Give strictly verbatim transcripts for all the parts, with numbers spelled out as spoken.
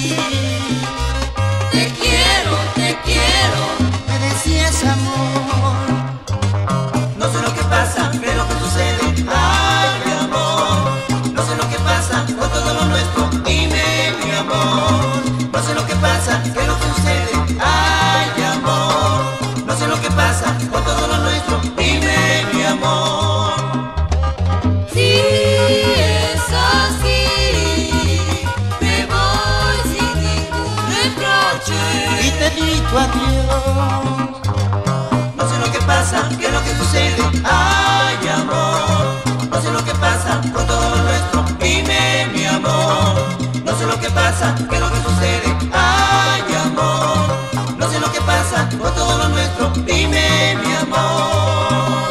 así. Te quiero, te quiero, Me decías amor. No sé lo que pasa, qué es lo que sucede. Ay, amor, no sé lo que pasa con todo lo nuestro. Dime, mi amor, no sé lo que pasa, qué es lo que sucede. Ay, amor, no sé lo que pasa con todo lo nuestro. Dime, mi amor. si es así, me voy sin ningún reproche. Y te digo adiós. No sé lo que pasa, qué es lo que sucede. Ay, amor, no sé lo que pasa con todo lo nuestro. Dime, mi amor, no sé lo que pasa, qué es lo que sucede. Ay, amor, no sé lo que pasa con todo lo nuestro. Dime, mi amor.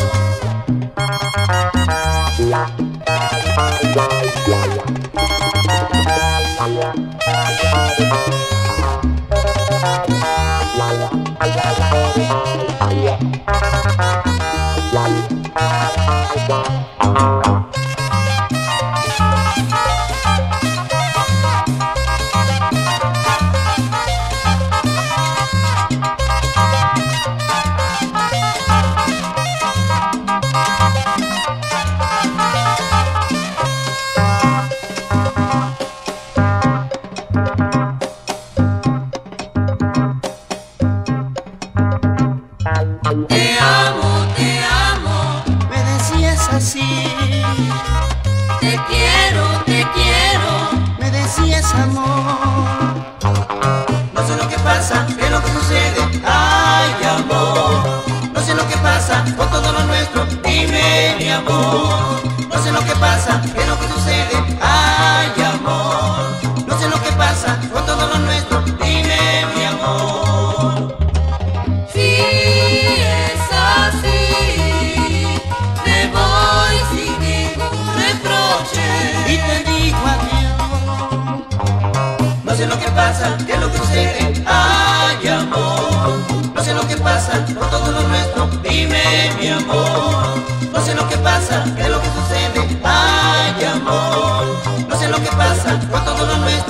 Te amo, te amo, Me decías así. te quiero, te quiero. Me decías amor. No sé lo que pasa, qué es lo que sucede. Ay, amor, no sé lo que pasa con todo lo nuestro. Dime, mi amor, no sé lo que pasa, qué es lo que sucede. Ay, amor, no sé lo que pasa con todo lo nuestro. Dime, mi amor. Si es así, me voy sin ningún reproche. Y te digo adiós. No sé lo que pasa, qué es lo que sucede. Ay, amor, no sé lo que pasa con todo lo nuestro. Dime, mi amor, no sé lo que pasa, qué es lo que sucede. Ay, amor, no sé lo que pasa con todo lo nuestro.